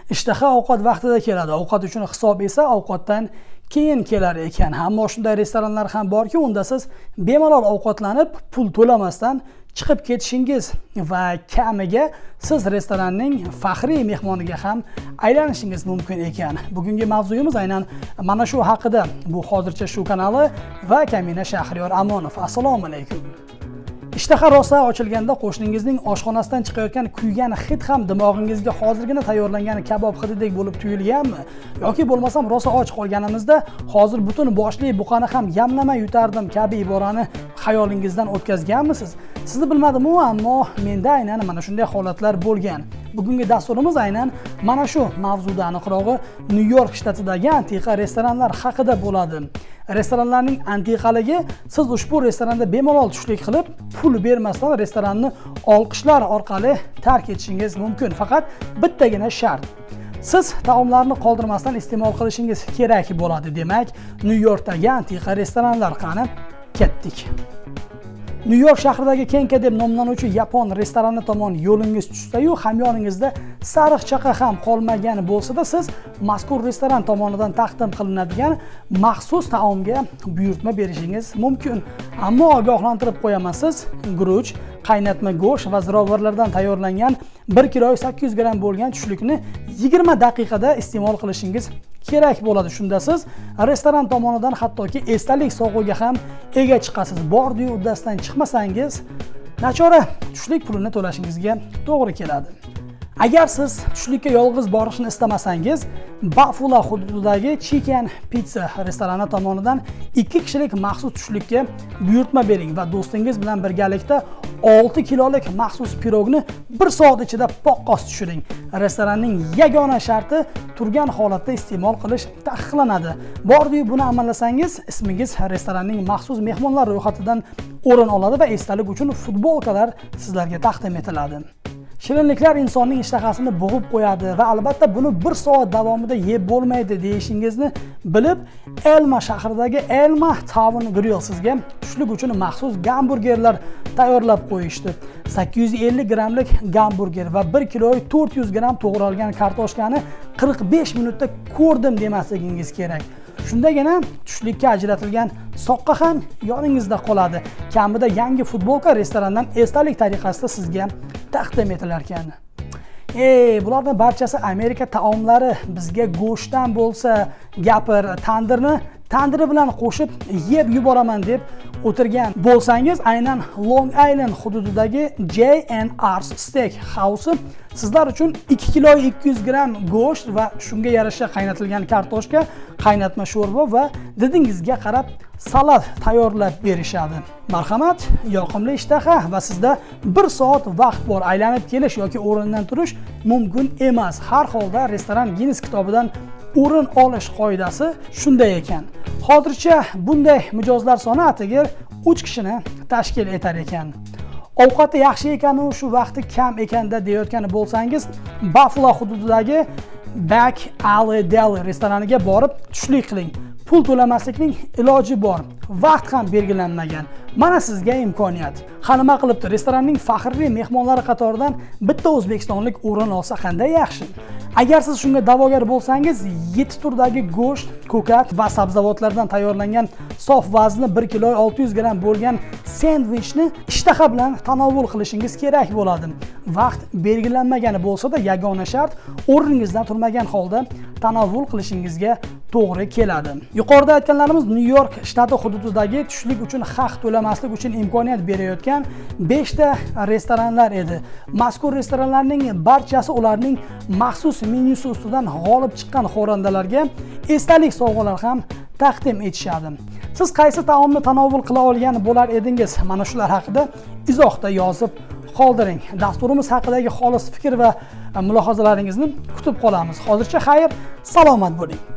Ishtaha ovqat vaqtida keladi. Ovqat uchun hisob esa ovqatdan keyin kelar ekan. Ammo shunday restoranlar ham borki, unda siz bemalol ovqatlanib, pul to'lamasdan chiqib ketishingiz va kamiga siz restoranning faxriy mehmoniga ham aylanishingiz mumkin ekan. Bugungi mavzuyimiz aynan mana shu haqida. Bu hozircha shu kanali va Kamina Shahriyor Amonov. Assalomu alaykum. Ishtaha rosa ochilganda qo'shningizning oshxonasidan chiqayotgan kuygan hid ham dimog'ingizga hozirgina tayyorlangan kabob hididek bo'lib tuyulganmi? Yoki bo'lmasam rosa och qolganimizda hozir butun boshli buqani ham yamlamay yutardim kabi iborani xayolingizdan o'tkazganmisiz? Sizni bilmadim-u, ammo menda aynan mana shunday holatlar bo'lgan. Bugungi dasturimiz aynan mana shu mavzuda, aniqrog'i New York shtatidagi antiqa restoranlar haqida bo'ladi. Restoranlarning antiqaligi siz ushbu restoranda bemalol tushlik qilib, pul bermasdan restoranni olqishlar orqali tark etishingiz mumkin. Faqat bittagina shart. Siz taomlarni qoldirmasdan iste'mol qilishingiz kerak bo'ladi. Demak, New Yorkdagi antiqa restoranlar qani? Ketdik. New York shahridagi Kenka deb nomlanuvchi yapon restorani tomon yo'lingiz tushsa-yu, hamyoningizda sariq chaqa ham qolmagan bo'lsa-da, siz mazkur restoran tomonidan taqdim qilinadigan maxsus taomga buyurtma berishingiz mumkin. Ammo ogohlantirib qo'yaman, siz guruch, qaynatma go'sht va zirovarlardan tayyorlangan 1 kilo 800 gram bo'lgan tushlikni 20 daqiqada iste'mol qilishingiz kerak bo'ladi. Shunda siz restoran tomonidan hattoki esdalik sovg'aga ham ega chiqasiz. Bordi-yu uddasidan chiqmasangiz, nachora tushlik pulini to'lashingizga to'g'ri keladi. Agar siz tushlikka yolg'iz borishni istamasangiz, Buffalo hududidagi Chicken Pizza restorani tomonidan 2 kishilik maxsus tushlikka buyurtma bering va do'stingiz bilan birgalikda 6 kilolik maxsus pirogni 1 soat ichida poqqos tushiring. Restoranning yagona sharti turgan holatda iste'mol qilish taqiqlanadi. Bordi-yu buni amallasangiz, ismingiz restoranning maxsus mehmonlar ro'yxatidan o'rin oladi va esdalik uchun futbolkalar sizlarga taqdim etiladi. Shirinliklar insonning ishtahasini bo'g'ib qo'yadi va albatta buni 1 soat davomida yeb bo'lmaydi deyishingizni bilib, Elma shahridagi Elma Tavern Grill sizga tushlik uchun maxsus gamburgerlar tayyorlab qo'yishdi. 850 gramlik gamburger va 1 kilo 400 gram to'g'ralgan kartoshkani 45 minutda ko'rdim demasligingiz kerak. Shundagina tushlikka ajratilgan soqqa ham yoningizda qoladi. Kamida yangi futbolka restorandan esdalik tariqasida sizga taqdim etilar ekan. Bularning barchasi Amerika taomlari. Bizga go'shtdan bo'lsa, gapir, tandiri bilan qo'shib yeb yuboraman deb o'tirgan bo'lsangiz, aynan Long Island hududidagi J&R Steak House sizlar uchun 2 kilo 200 gram go'sht va shunga yarasha qaynatilgan kartoshka, qaynatma sho'rva va didingizga qarab salat tayyorlab berishadi. Marhamat, yoqimli ishtaha va sizda 1 soat vaqt bor. Aylanib kelish yoki o'rindan turish mumkin emas. Har holda restoran Guinness kitobidan o'rin olish qoidasi shunday ekan. Hozircha bunday mijozlar soni atigir 3 kishini tashkil etar ekan. Ovqati yaxshi ekanu shu vaqti kam ekanda deyotgan bo'lsangiz, Buffalo hududidagi Back Alley Deli restoraniga borib tushlik qiling. Pul to'lamaslikning iloji bor. Vaqt ham belgilanmagan. Mana sizga imkoniyat. Qani nima qilibdi? Restoranning faxriy mehmonlari qatoridan bitta o'zbekistonlik o'rin olsa qanday yaxshi. Agar siz shunga da'vogar bo'lsangiz, 7 turdagi go'sht, ko'kat va sabzavotlardan tayyorlangan sof vazni 1 kilo 600 gram bo'lgan sendvichni ishtaha bilan tanovul qilishingiz kerak bo'ladi. Vaqt belgilanmagani bo'lsa-da, yagona shart o'rningizdan turmagan holda tanovul qilishingizga to'g'ri keladi. Yuqorida aytganlarimiz New York shtati hududidagi tushlik uchun haq to'lamaslik uchun imkoniyat berayotgan 5 ta restoranlar edi. Mazkur restoranlarning barchasi ularning maxsus menyusi ustidan g'olib chiqqan xo'randalarga esdalik sovg'alar ham taqdim etishadi. Siz qaysi taomni tanovul qila olgan bo'lar edingiz? Mana shular haqida izohda yozib qoldiring. Dasturimiz haqidagi xolis fikr va mulohazalaringizni kutib qolamiz. Hozircha xayr, salomat bo'ling.